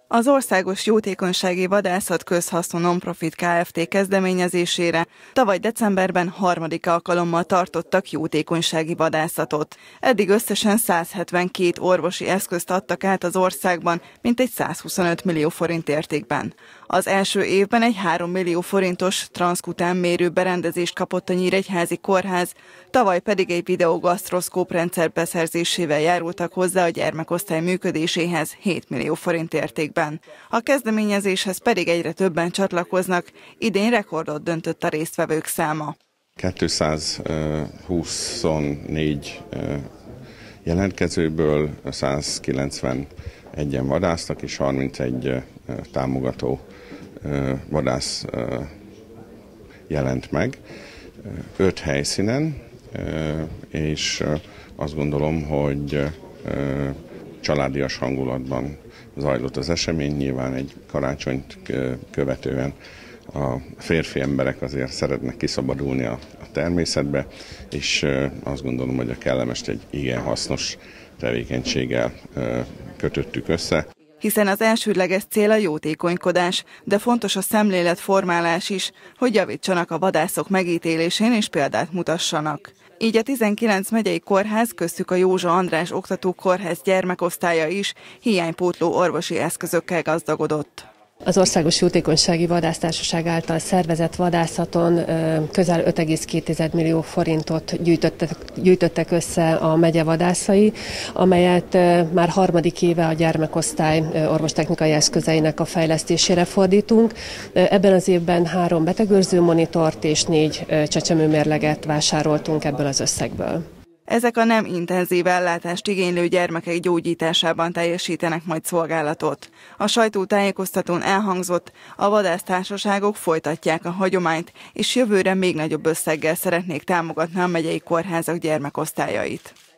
Az Országos Jótékonysági Vadászat Közhasznú Nonprofit Kft. Kezdeményezésére tavaly decemberben harmadik alkalommal tartottak jótékonysági vadászatot. Eddig összesen 172 orvosi eszközt adtak át az országban, mintegy 125 millió forint értékben. Az első évben egy 3 millió forintos transzkután mérő berendezést kapott a Nyíregyházi Kórház, tavaly pedig egy videogasztroszkóp rendszer beszerzésével járultak hozzá a gyermekosztály működéséhez 7 millió forint értékben. A kezdeményezéshez pedig egyre többen csatlakoznak, idén rekordot döntött a résztvevők száma. 224 jelentkezőből 191-en vadásztak, és 31 támogató vadász jelent meg 5 helyszínen, és azt gondolom, hogy családias hangulatban zajlott az esemény. Nyilván egy karácsonyt követően a férfi emberek azért szeretnek kiszabadulni a természetbe, és azt gondolom, hogy a kellemest egy igen hasznos tevékenységgel kötöttük össze. Hiszen az elsődleges cél a jótékonykodás, de fontos a szemléletformálás is, hogy javítsanak a vadászok megítélésén és példát mutassanak. Így a 19 megyei kórház, köztük a Józsa András Oktatókórház gyermekosztálya is hiánypótló orvosi eszközökkel gazdagodott. Az Országos Jótékonysági Vadásztársaság által szervezett vadászaton közel 5,2 millió forintot gyűjtöttek össze a megye vadászai, amelyet már harmadik éve a gyermekosztály orvostechnikai eszközeinek a fejlesztésére fordítunk. Ebben az évben 3 betegőrző monitort és 4 csecsemőmérleget vásároltunk ebből az összegből. Ezek a nem intenzív ellátást igénylő gyermekek gyógyításában teljesítenek majd szolgálatot. A sajtótájékoztatón elhangzott, a vadásztársaságok folytatják a hagyományt, és jövőre még nagyobb összeggel szeretnék támogatni a megyei kórházak gyermekosztályait.